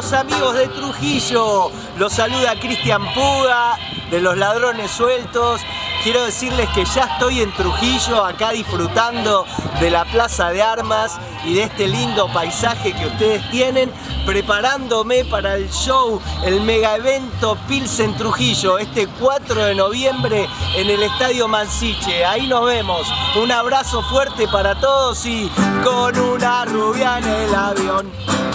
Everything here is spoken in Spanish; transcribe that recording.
queridos amigos de Trujillo, los saluda Cristian Puga de Los Ladrones Sueltos. Quiero decirles que ya estoy en Trujillo, acá disfrutando de la Plaza de Armas y de este lindo paisaje que ustedes tienen, preparándome para el show, el mega evento Pilsen Trujillo, este 4 de noviembre en el Estadio Mansiche. Ahí nos vemos. Un abrazo fuerte para todos y con una rubia en el avión.